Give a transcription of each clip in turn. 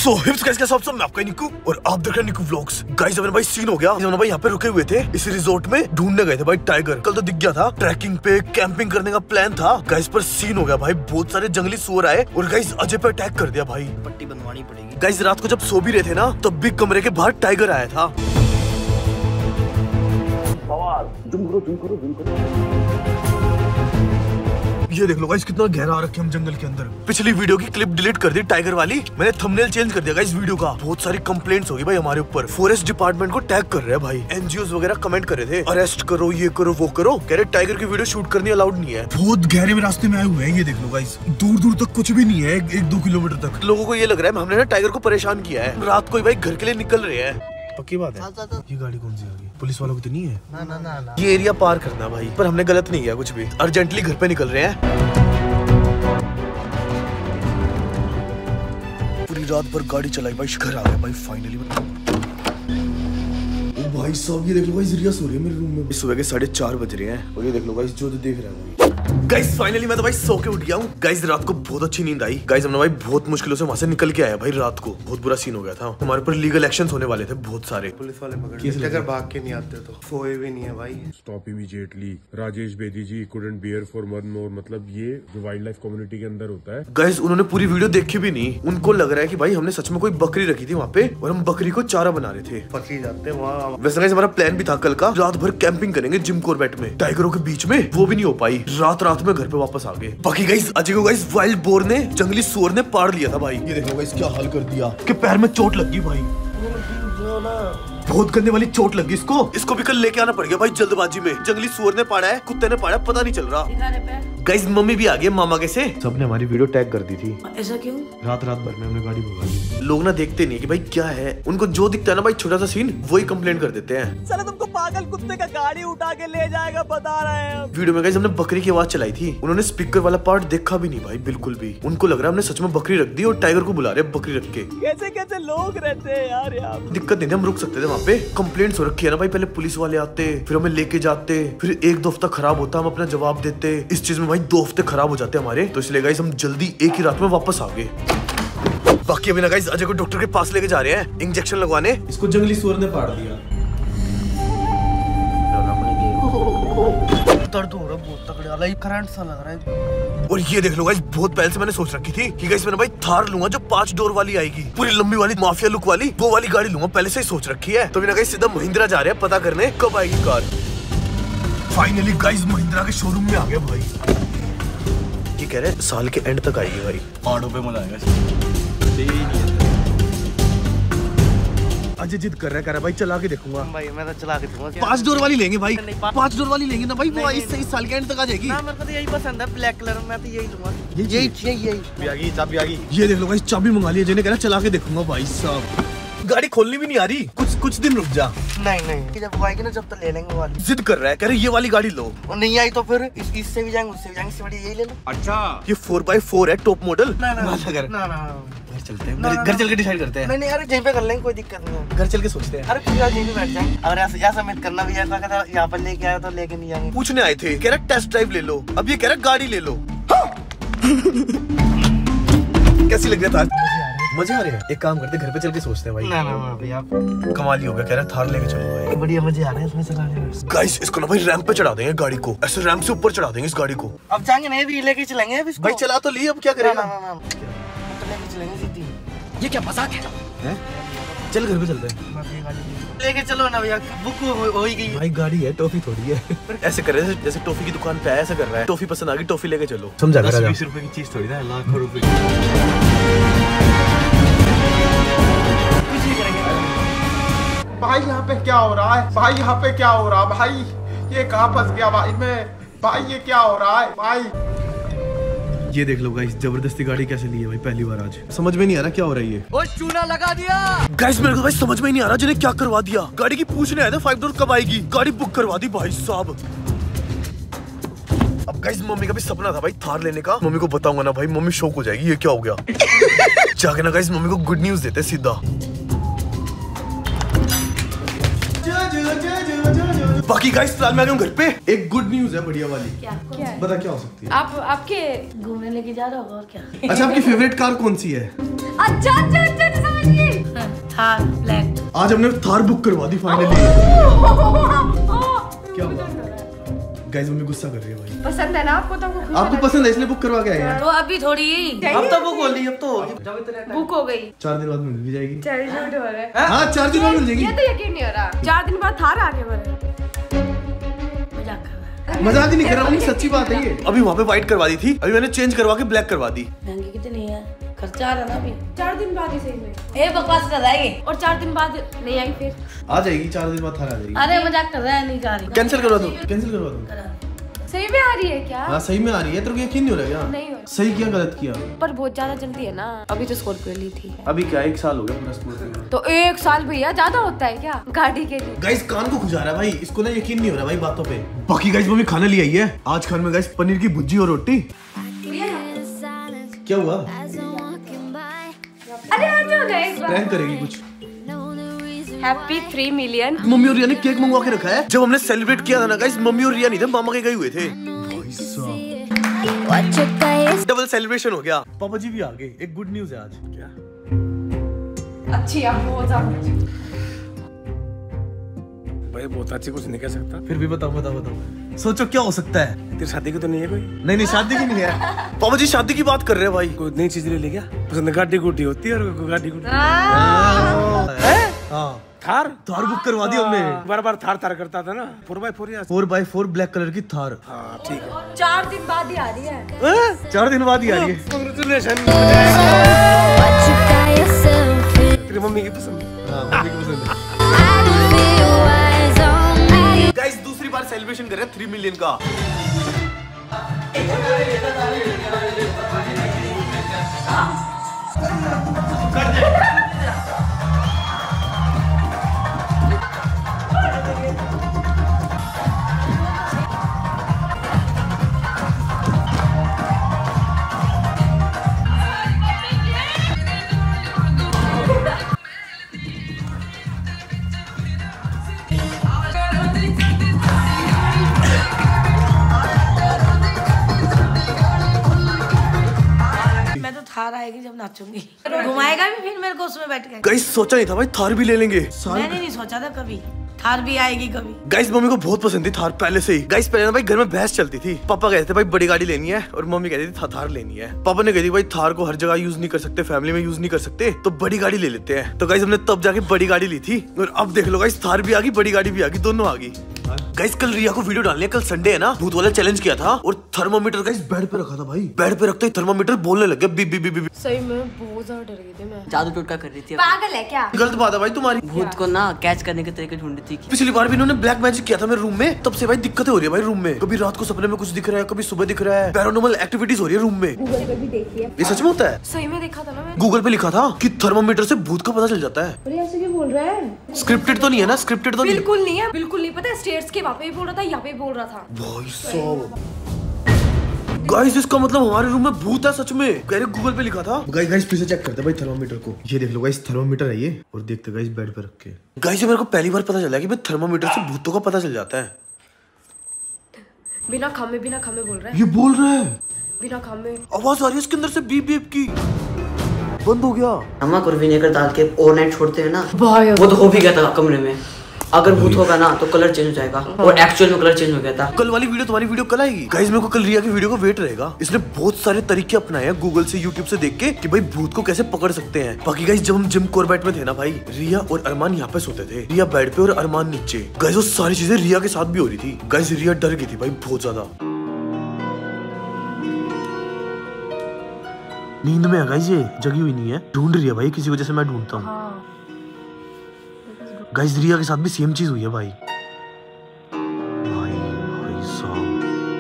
सो हिप्स guys, कैसे आप सब? मैं आपका निकू और आप देख रहे हैं निकू व्लॉग्स। गाइस अपने भाई सीन हो गया, हम भाई यहाँ पे रुके हुए थे इस रिजॉर्ट में, ढूंढने गए थे भाई टाइगर। कल तो दिख गया था, ट्रैकिंग पे कैंपिंग करने का प्लान था गाइस, पर सीन हो गया भाई, बहुत सारे जंगली सुअर आए और गाइस अजय पे अटैक कर दिया भाई। पट्टी बनवानी पड़ेगी। गाइस रात को जब सो भी रहे थे ना, तब भी कमरे के बाहर टाइगर आया था। ये देख लो गाइस कितना गहरा आ रखे हम जंगल के अंदर। पिछली वीडियो की क्लिप डिलीट कर दी टाइगर वाली, मैंने थंबनेल चेंज कर दिया गाइस वीडियो का। बहुत सारी कंप्लेंट्स होगी भाई हमारे ऊपर, फॉरेस्ट डिपार्टमेंट को टैग कर रहे हैं भाई, एनजीओस वगैरह कमेंट कर रहे थे अरेस्ट करो, ये करो वो करो, कह रहे टाइगर की वीडियो शूट करनी अलाउड नहीं है। बहुत गहरे में रास्ते में आए हुए हैं, ये देख लो गाइस, दूर दूर तक कुछ भी नहीं है, 1-2 किलोमीटर तक। लोगों को ये लग रहा है हमने ना टाइगर को परेशान किया है, रात को भाई घर के लिए निकल रहे हैं। पक्की बात है। ये गाड़ी कौन सी आ गई? पुलिस वालों की तो नहीं है ना। ये एरिया पार करना भाई, पर हमने गलत नहीं किया कुछ भी, अर्जेंटली घर पे निकल रहे हैं। पूरी रात भर गाड़ी चलाई भाई, घर आ गए भाई फाइनली। ओ भाई साहब ये देख लो गाइस, रिया सो रही है मेरे रूम में। सुबह के 4:30 बज रहे हैं और ये देख लो गाइस जो देख रहा है गाइस। फाइनली मैं तो भाई सो के उठ गया हूँ गाइस। रात को बहुत अच्छी नींद आई गाइस, हमने भाई बहुत मुश्किलों से वहाँ से निकल के आया भाई। रात को बहुत बुरा सीन हो गया था, हमारे ऊपर लीगल एक्शंस होने वाले थे बहुत सारे। पुलिस वाले पकड़ लेते अगर भाग के नहीं आते तो। सोए भी नहीं है भाई। Stop immediately, Rajesh Bedi ji couldn't bear for one more. मतलब ये जो वाइल्ड लाइफ कम्युनिटी के अंदर होता है गाइस, उन्होंने पूरी वीडियो देखी भी नहीं। उनको लग रहा है कि भाई हमने सच में कोई बकरी रखी थी वहाँ पे और हम बकरी को चारा बना रहे थे। फंसी जाते वहाँ। वैसे गाइस हमारा प्लान भी था कल का, रात भर कैंपिंग करेंगे जिम कॉर्बेट में टाइगरों के बीच में, वो भी नहीं हो पाई। रात में घर पे वापस आ गए। बाकी गाइस अजय को गाइस वाइल्ड बोर ने, जंगली सुअर ने पाड़ लिया था भाई। ये देखो गाइस क्या हाल कर दिया कि पैर में चोट लग गई भाई, बहुत गंदे वाली चोट लगी इसको भी कल लेके आना पड़ गया भाई जल्दबाजी में। जंगली सुअर ने पाड़ा है, कुत्ते ने पाड़ा, पता नहीं चल रहा। गाइस मम्मी भी आ गई मामा के से, सबने हमारी वीडियो टैग कर दी थी। ऐसा क्यों? रात भर में हमने गाड़ी भगा दी। लोग ना देखते नहीं कि भाई क्या है, उनको जो दिखता है ना भाई छोटा सा सीन, वही कंप्लेंट कर देते हैं। चलो तुमको पागल कुत्ते का गाड़ी उठा के ले जाएगा बता रहे हैं। वीडियो में गाइस हमने बकरी की आवाज चलाई थी, उन्होंने स्पीकर वाला पार्ट देखा भी नहीं भाई बिल्कुल भी। उनको लग रहा है हमने सच में बकरी रख दी और टाइगर को बुला रहे बकरी रख के। कैसे लोग रहते हैं यार। दिक्कत नहीं थी, हम रुक सकते थे वहाँ पे। कंप्लेंट्स हो रखी है ना भाई, पहले पुलिस वाले आते, फिर हमें लेके जाते, फिर 1-2 हफ्ता खराब होता, हम अपना जवाब देते। इस चीज में भाई 2 हफ्ते खराब हो जाते हमारे, तो इसलिए गाइस हम जल्दी एक ही रात में वापस आ गए। बाकी अभी ना गाइस अजय को डॉक्टर के पास लेके जा रहे हैं इंजेक्शन लगवाने। इसको जंगली सुअर ने पाड़ दिया। दर्द हो रहा है बहुत तगड़े वाला, करंट सा लग रहा है। और ये देख लो गाइस, बहुत पहले से मैंने सोच रखी थी कि गाइस मैंने भाई थार लूंगा जो 5 डोर वाली आएगी, पूरी लंबी वाली माफिया लुक वाली, वो वाली गाड़ी लूंगा, पहले से ही सोच रखी है। तो बिना गाइस सीधा महिंद्रा जा रहे हैं पता करने कब आएगी कार। फाइनली गाइस महिंद्रा के शोरूम में आ गया भाई। ये कह रहे हैं साल के एंड तक आएगी भाई। ऑटो पे मजा आएगा। अजय जिद कर रहा है भाई चला के देखूंगा। भाई मैं तो चला के दूंगा। 5 डोर वाली लेंगे भाई, 5 डोर वाली लेंगे ना भाई, वो इस साल के एंड तक आ जाएगी। ना मेरे को तो यही पसंद है, ब्लैक कलर में, तो यही लूंगा। यही चाबी आ गई। ये देख लो गाइस चाबी मंगा ली, जिन्हें कह रहा चला के देखूंगा भाई साहब। गाड़ी खोलनी भी नहीं आ रही, कुछ दिन रुक जा। नहीं जब वो आएगी ना जब तो ले लेंगे वाली। जिद कर रहा है, कह रहे ये वाली गाड़ी लो। और नहीं आई तो फिर इससे भी जाएंगे उससे भी जाएंगे, इससे बड़ी यही ले लो। अच्छा ये 4x4 है टॉप मॉडल। ना घर चलते हैं, घर चल के डिसाइड करते हैं। नहीं अरे यहीं पे कर लेंगे, कोई दिक्कत नहीं है। घर चल के सोचते हैं। अरे फिर यहीं पे बैठ जाएंगे। अगर ऐसा मत करना भी, ऐसा कहता यहाँ पर लेके आया तो लेके नहीं जाएंगे। पूछने आए थे, कह रहा टेस्ट ड्राइव ले लो, अब ये कह रहा गाड़ी ले लो। कैसी लग रहा था? मजे आ रहे हैं। एक काम करते घर पे चल के सोचते हैं भाई। ना भैया कमाल ही हो गया, कह रहा थार लेके चलो भाई। बढ़िया मजे आ रहे हैं इसमें चलाने। गाइस इसको ना भाई रैंप पे चढ़ा देंगे गाड़ी को, ऐसे रैंप से ऊपर चढ़ा देंगे इस गाड़ी को। अब जाएंगे नहीं भी लेके चलेंगे अब इसको। भाई चला तो ली, अब क्या करेगा? तो लेके चलेंगे सीधी। ये क्या मजाक है? चल घर पे चलते हैं। लेके चलो ना भैया, बुक हो ही गई भाई, गाड़ी है टॉफी थोड़ी है। ऐसे कर रहे हैं जैसे टॉफी की दुकान पे आया, ऐसे कर रहा है। टॉफी पसंद आ गई, टॉफी लेके चलो। समझा? 10-20 रुपए की चीज थोड़ी ना, लाखों रुपए। भाई यहाँ पे क्या हो रहा है? भाई यहाँ पे क्या हो रहा है? भाई ये कहाँ फंस गया भाई मैं? भाई ये क्या हो रहा है भाई? ये देख लो गाइस, जबरदस्ती गाड़ी कैसे ली है भाई पहली बार आज। समझ में नहीं आ रहा क्या हो रहा है ये। ओ चूना लगा दिया गाइस, मेरे को भाई समझ में ही नहीं आ रहा जिन्हें क्या करवा दिया। गाड़ी की पूछने आए थे 5 डोर कब आएगी, गाड़ी बुक करवा दी भाई साहब। अब गाइस मम्मी का भी सपना था भाई थार लेने का, मम्मी को बताऊंगा ना भाई मम्मी शौक हो जाएगी, ये क्या हो गया। जाके ना गाइस मम्मी को गुड न्यूज देते सीधा। बाकी गाइस फिलहाल मैं आ गया हूं घर पे। एक गुड न्यूज है बढ़िया वाली। क्या है? बता क्या हो सकती है? आपके घूमने लेके जा रहा होगा और क्या। अच्छा आपकी फेवरेट कार कौन सी है? अच्छा समझ आज हमने थार बुक करवा दी फाइनली। क्या हुआ? गाइस मम्मी गुस्सा कर रही है भाई। पसंद है ना आपको तो आपको पसंद है इसलिए बुक करवा के आए हैं। तो अभी थोड़ी अब तो बुक हो ली, अब तो बुक हो गई। 4 दिन बाद मिल भी जाएगी। चल झूठ हो रहा है। हाँ 4 दिन बाद मिल जाएगी। ये तो यकीन नहीं हो रहा। 4 दिन बाद थार आगे बढ़े। मजाक कर रहा है। मजाक ही नहीं कर रहा, मम्मी सच्ची बात है ये। अभी वहाँ पे व्हाइट करवा दी थी, अभी मैंने चेंज करवा के ब्लैक करवा दी। महंगी कितनी है? खर्चा आ रहा ना अभी। 4 दिन बाद ही सही में। ए बकवास कर रहा है ये। और 4 दिन बाद नहीं आई फिर। आ जाएगी 4 दिन बाद थार आ जाएगी। अरे मजाक कर रहा है, नहीं जा रही। कैंसिल करवा दो, कैंसिल करवा दो। सही में आ रही है क्या? हाँ सही में आ रही है, तेरे को यकीन नहीं हो रहा क्या? नहीं हो रहा। सही किया गलत किया? पर बहुत ज्यादा जल्दी है ना, अभी तो स्कॉर्पियो ली थी। अभी क्या 1 साल हो गया पूरा स्कूल। तो 1 साल भैया ज्यादा होता है क्या गाड़ी के लिए? गाइस कान को खुजा रहा है भाई, इसको ना यकीन नहीं हो रहा भाई बातों पे। बाकी गाइस मम्मी खाना ले आई है। आज खाने में गाइस पनीर की भुर्जी और रोटी। क्या हुआ? अरे आ जाओ ना एक बार। प्रैंक करेगी कुछ? Happy 3 million. मम्मी और रिया ने केक मंगवा के रखा है। जब हमने सेलिब्रेट किया था ना गाइस, मम्मी और रिया नहीं थे, मामा के गए हुए थे। डबल सेलिब्रेशन हो गया। पापा जी भी आ गए। एक गुड न्यूज है आज। क्या? अच्छी है बहुत ज्यादा। भाई बहुत अच्छी कुछ नहीं कह सकता। फिर भी बताओ बताओ बताओ, सोचो क्या हो सकता है? तेरी शादी की तो नहीं है कोई? नहीं शादी की नहीं है। पापा जी शादी की बात कर रहे हैं भाई। कोई नई चीज ले ले क्या? पसंद गाड़ी गुटी होती है और कोई गाड़ी गुटी। हाँ थार थार बुक करवा दी हमने। बार बार थार थार करता था ना। 4x4 या 4x4 ब्लैक कलर की थार। हाँ ठीक है। 4 दिन बाद ही आ रही है। 4 दिन बाद ही आ रही है। कांग्रेचुलेशन। तेरी मम्मी की पसंद। हाँ मम्मी की पसंद है। गाइस दूसरी बार सेलिब्रेशन कर रहे हैं 3 मिलियन का। थार आएगी जब नाचूंगी। घुमाएगा भी फिर मेरे को उसमें बैठ के। गाइस सोचा नहीं था भाई थार भी ले लेंगे। मैंने नहीं सोचा था कभी थार भी आएगी कभी। गाइस मम्मी को बहुत पसंद थी थार पहले से ही। गाइस पहले ना भाई घर में बहस चलती थी। पापा कहते थे भाई बड़ी गाड़ी लेनी है और मम्मी कहती थी थार लेनी है। पापा ने कहती भाई थार को हर जगह यूज नहीं कर सकते, फैमिली में यूज नहीं कर सकते, तो बड़ी गाड़ी ले लेते हैं। तो गाइस हमने तब जाके बड़ी गाड़ी ली थी और अब देख लो गाइस थार भी आ गई, बड़ी गाड़ी भी आ गई, दोनों आ गई। गाइस कल रिया को वीडियो डालनी है, कल संडे है ना, भूत वाला चैलेंज किया था और थर्मोमीटर गाइस बेड पे रखा था भाई। बेड पे रखते ही थर्मोमीटर बोलने लग गया बी बी बी बी। सही में बहुत ज्यादा डर गई थी मैं। जादू टोटका कर रही थी। पागल है क्या? गलत बात है भाई तुम्हारी। भूत को ना कैच करने के तरीके ढूंढ रही थी। पिछली बार भी इन्होंने ब्लैक मैजिक किया था मेरे रूम में, तब से भाई दिक्कतें हो रही है भाई रूम में। कभी रात को सपने में कुछ दिख रहा है, कभी सुबह दिख रहा है, पैरानॉर्मल एक्टिविटीज हो रही है रूम में। गूगल पे भी देखी है। ये सच में होता है? सही में देखा था ना मैंने। गूगल पे लिखा था कि थर्मोमीटर से भूत का पता चल जाता है। अरे ऐसे क्यों बोल रहा है? स्क्रिप्टेड तो नहीं है ना? स्क्रिप्टेड तो नहीं? बिल्कुल नहीं है, बिल्कुल नहीं। पता है स्टेट्स के वहाँ पे भी बोल रहा था, यहाँ पे भी बोल रहा था। भाई साहब गाइस इसका मतलब हमारे रूम में भूत है सच में। कह रहे गूगल पे लिखा था। गाइस फिर से चेक करते भाई थर्मोमीटर को। ये देख लो गाइस थर्मोमीटर है ये, और देखते गाइस बेड पे रख के। गाइस मेरे को पहली बार पता चला कि भाई थर्मोमीटर से भूतों का पता चल जाता है। बिना खामे बोल रहा है। ये बोल रहा है बिना खामे। आवाज आ रही है इसके अंदर से बीप बीप की। बंद हो गया। नमक और विनेगर डाल के ओवरनाइट छोड़ते हैं ना, भाई वो तो हो भी गया था कमरे में। अगर भूत होगा ना तो कलर चेंज हो जाएगा, और एक्चुअल में कलर चेंज हो गया था। कल वाली वीडियो तुम्हारी वीडियो कल आएगी गाइस। मेरे को कल रिया की वीडियो का वेट रहेगा। इसने बहुत सारे तरीके अपनाए हैं गूगल से, यूट्यूब से देख के कि भाई भूत को कैसे पकड़ सकते हैं। बाकी गाइस जब हम जिम कॉर्बेट में थे ना भाई, रिया और अरमान यहाँ पे सोते थे। रिया बेड पे और अरमान नीचे। गाइस वो सारी चीजें रिया के साथ भी हो रही थी। गाइस रिया डर गई थी भाई बहुत ज्यादा। नींद में है गाइस, ये जगी हुई नहीं है, ढूंढ रही है भाई किसी को, जैसे मैं ढूंढता हूँ। गाइस रिया के साथ भी सेम चीज हुई है भाई। भाई साहब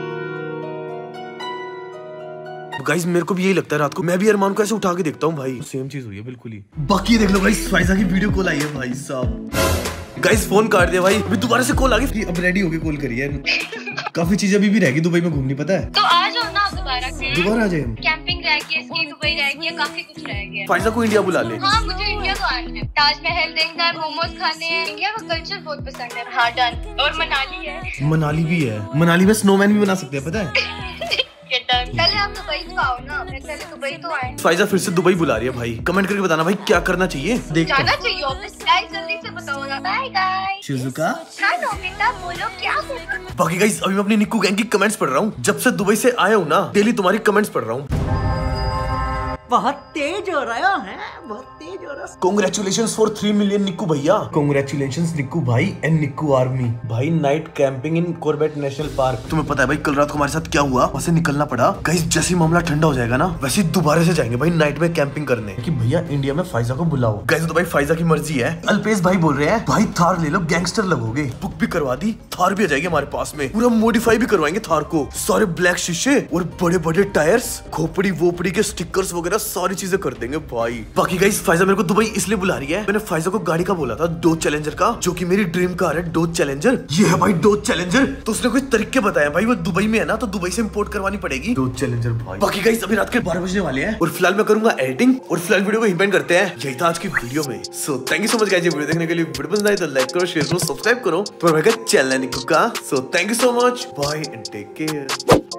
गाइस मेरे को भी यही लगता है, रात को मैं भी अरमान को ऐसे उठा के देखता हूँ भाई, सेम चीज हुई है बिल्कुल ही। बाकी देख लो गाइस फाइजा की वीडियो कॉल आई है भाई साहब। गाइस फोन काट दिया भाई, दोबारा से कॉल आ गई। अब रेडी होके कॉल करी है। काफी चीजें अभी भी रह गई दुबई में घूमनी, पता है? तो आ जाओ ना दोबारा आ जाए। कैंपिंग रह गई, इसकी दुबई रह गई, काफी कुछ रह गया। फाइजा को इंडिया बुला ले। हाँ मुझे इंडिया तो आना है, ताजमहल देखना है, मोमोज खाने हैं। इंडिया का कल्चर बहुत पसंद है। हाँ डन। और मनाली है। मनाली भी है, मनाली में स्नोमैन भी बना सकते हैं पता है? ये डन। पहले आप दुबई तो आओ ना, पहले दुबई तो आए। फाइजा फिर से दुबई बुला रही है भाई। कमेंट करके बताना भाई क्या करना चाहिए। जाना चाहिए ऑफिस। गाइस जल्दी से बताओ ना। Bye guys. शिजुका हाँ नोबिता बोलो क्या होगा। बाकी गाइस अभी मैं अपनी निक्कू गैंग की कमेंट्स पढ़ रहा हूँ। जब से दुबई से आया हूँ ना, डेली तुम्हारी कमेंट्स पढ़ रहा हूँ। बहुत तेज हो रहा है, बहुत तेज हो रहा है। Congratulations for 3 million निक्कू भैया। Congratulations निक्कू भाई एंड निक्कू आर्मी भाई। Night camping in Corbett National Park. तुम्हें पता है भाई कल रात को हमारे साथ क्या हुआ? वहाँ से निकलना पड़ा। गाइस जैसे ही मामला ठंडा हो जाएगा ना, वैसे दोबारा से जाएंगे भाई नाइट में कैंपिंग करने कि भैया इंडिया में फाइजा को बुलाओ। गाइस तो भाई फाइजा की मर्जी है। अल्पेश भाई बोल रहे हैं भाई थार ले लो, गैंगस्टर लगोगे। बुक भी करवा दी, थार भी आ जाएगी हमारे पास में। पूरा मॉडिफाई भी करवाएंगे थार को। सारे ब्लैक शीशे और बड़े बड़े टायर्स, खोपड़ी वोपड़ी के स्टिकर्स वगैरह सारी चीजें कर देंगे भाई। बाकी गाइस फाइजा मेरे को दुबई इसलिए बुला रही है। मैंने फाइजा को गाड़ी का बोला था, डोज चैलेंजर का, जो कि मेरी ड्रीम कार है डोज चैलेंजर। ये है भाई डोज चैलेंजर। तो उसने कुछ तरीके बताया भाई, वो दुबई में है ना तो दुबई से इंपोर्ट करवानी पड़ेगी डोज चैलेंजर भाई। बाकी गाइस अभी रात के 12 बजने वाले हैं और फिलहाल मैं करूंगा एडिटिंग और फिलहाल वीडियो को हिट करते हैं। यही था आज की वीडियो में। So thank you so much guys ये वीडियो देखने के लिए। वीडियो पसंद आए तो लाइक करो, शेयर करो, सब्सक्राइब करो। तो मेरा चैनल है निक्कू का। So thank you so much, bye and take care.